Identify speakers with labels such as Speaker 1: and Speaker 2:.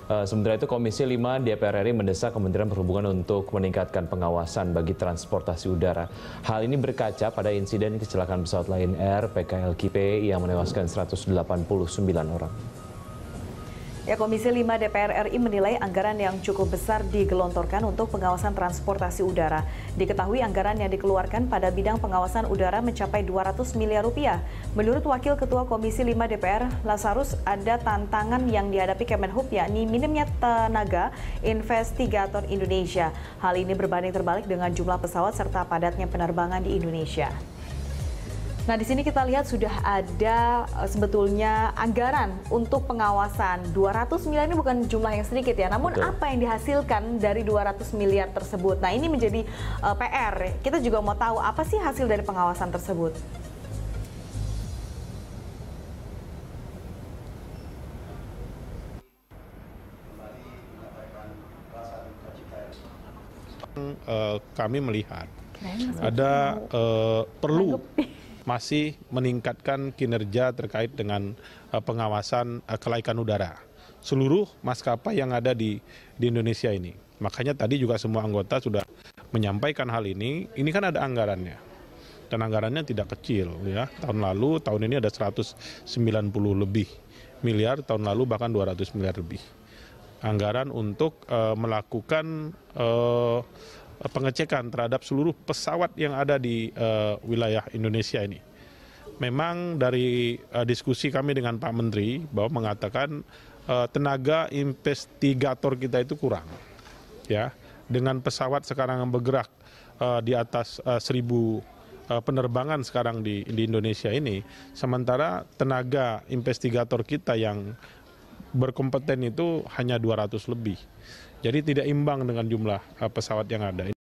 Speaker 1: Sementara itu Komisi 5 DPR RI mendesak Kementerian Perhubungan untuk meningkatkan pengawasan bagi transportasi udara. Hal ini berkaca pada insiden kecelakaan pesawat Lion Air PKLKP yang menewaskan 189 orang.
Speaker 2: Ya, Komisi 5 DPR RI menilai anggaran yang cukup besar digelontorkan untuk pengawasan transportasi udara. Diketahui anggaran yang dikeluarkan pada bidang pengawasan udara mencapai 200 miliar rupiah. Menurut Wakil Ketua Komisi 5 DPR, Lazarus, ada tantangan yang dihadapi Kemenhub, yakni minimnya tenaga investigator Indonesia. Hal ini berbanding terbalik dengan jumlah pesawat serta padatnya penerbangan di Indonesia. Nah, di sini kita lihat sudah ada sebetulnya anggaran untuk pengawasan. 200 miliar ini bukan jumlah yang sedikit ya, namun betul, apa yang dihasilkan dari 200 miliar tersebut? Nah, ini menjadi PR. Kita juga mau tahu apa sih hasil dari pengawasan tersebut.
Speaker 3: Kami melihat ada perlu masih meningkatkan kinerja terkait dengan pengawasan kelaikan udara seluruh maskapai yang ada di Indonesia ini. Makanya tadi juga semua anggota sudah menyampaikan hal ini. Ini kan ada anggarannya, dan anggarannya tidak kecil ya. Tahun lalu, tahun ini ada 190 lebih miliar, tahun lalu bahkan 200 miliar lebih. Anggaran untuk melakukan pengecekan terhadap seluruh pesawat yang ada di wilayah Indonesia ini. Memang dari diskusi kami dengan Pak Menteri bahwa mengatakan tenaga investigator kita itu kurang, ya. Dengan pesawat sekarang yang bergerak di atas 1.000 penerbangan sekarang di Indonesia ini, sementara tenaga investigator kita yang berkompeten itu hanya 200 lebih. Jadi tidak imbang dengan jumlah pesawat yang ada.